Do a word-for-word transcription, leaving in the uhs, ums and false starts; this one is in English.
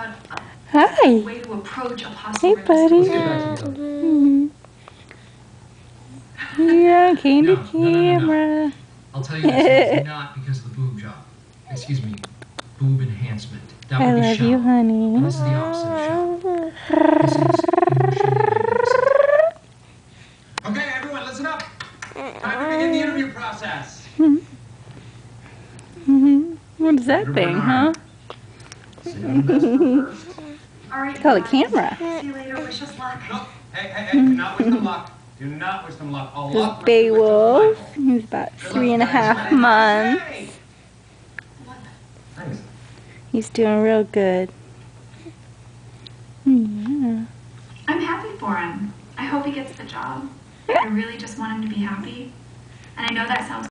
a, Hi. a way to approach a possible Hey, buddy. Let's get back together. Mm-hmm. You're on candy No, no, no, no, no. camera. I'll tell you this, it's not because of the boob job. Excuse me, boob enhancement. That I would be love shallow. you, honey. This is the opposite of shallow. This is emotionally invasive. Okay, everyone, listen up. Time to begin the interview process. Mm-hmm. What is that thing, huh? Sit on the desk for first. All right, Call it guys. camera. See you later. Wish us luck. No, hey, hey, hey, do not wish them luck. Do not wish them luck. All This luck is rests with Beowulf. Michael. He's about Good three luck, and a guys. half months. Hey. Thanks. He's doing real good. Yeah. I'm happy for him. I hope he gets the job. I really just want him to be happy. And I know that sounds